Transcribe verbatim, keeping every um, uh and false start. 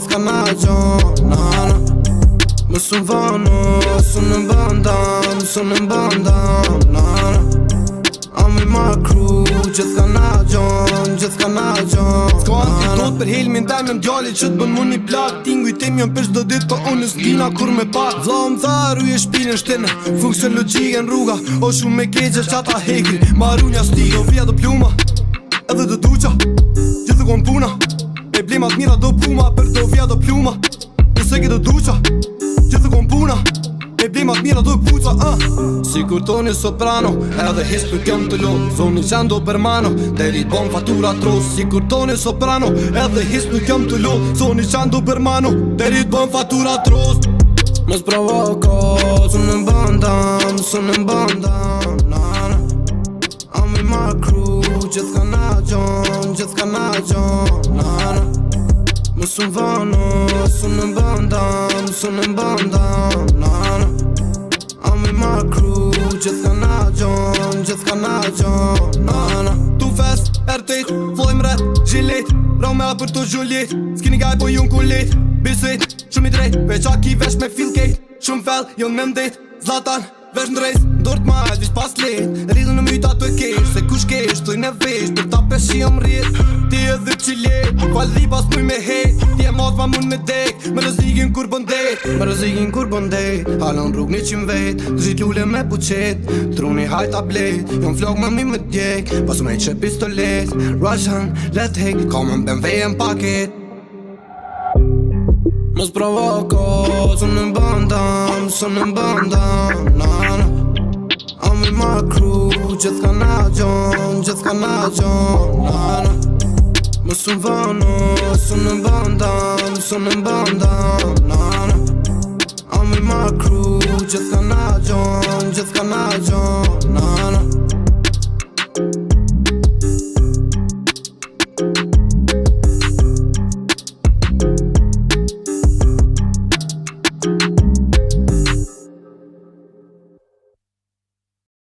gjithë ka na gjon, nana. Më sun vano, sun në bandam, sun në bandam, nana. I'm with my crew, gjithë ka na gjon, gjithë ka na gjon. S'ka antidot për helmin taj me m'djalli që t'bën mu një plak. Tingu i tem jom për shdo dit, po unë s'dina kur me pak. Vla më tha ruje shpinën shtene, funksion logike në rruga. O shumë me keqe qata hekri, marunja sti, o vija do pluma edhe do duqa, gjithë kon puna. E blemat mira do puma, për do vija do pluma. Nëse ke do duqa, gjithë kon puna. E blemat mira do puca, uh. Si kur Toni Soprano, edhe his për këm të lot. Zoni qendo për mano, deri t'bon fatura tros. Si kur Toni Soprano, edhe his për këm të lot. Zoni qendo për mano, deri t'bon fatura tros. Mos provoko, sun në bandam, sun në bandam, nana. I'm with my crew, gjithë ka na gjon, gjithë ka na gjon, nana. Më sun vano, sun në bandam, sun në bandam, nana. I'm with my crew, gjithë ka na gjon, gjithë ka na gjon, nana. Tu fest, ertet, flojmë ret, gjilet, Romeo për të Juliet. S'kini gaj po ju n'kullet, bisit, shumë i drejt. Veqa ki vesh me fil kejt, shumë fel, jo në mdet. Zlatan, vesh në rejs, ndort majt, vish pas let. Rridhën në myta të kesh, se kush kesh, të i në vesh. Për ta peshi jom rrit, ti edhe qilet. Falri pas muj me hejt, ti e mat ma mun me dek. Me rëzigin kur bëndet, me rëzigin kur bëndet. Halon rrug një qim vet, dëzit lule me puqet. Truni haj tablet, jon flok më mi me djek. Pas me që pistolet, Russian, let hek. Ka më ben vejen paket. Mos provoko, sun në bandam, sun në bandam, nana. I'm with my crew, gjithë ka na gjon, gjithë ka na gjon, nana. Më sun vano, sun në bandam, sun në bandam, nana. I'm with my crew, gjithë ka na gjon, gjithë ka na gjon, nana.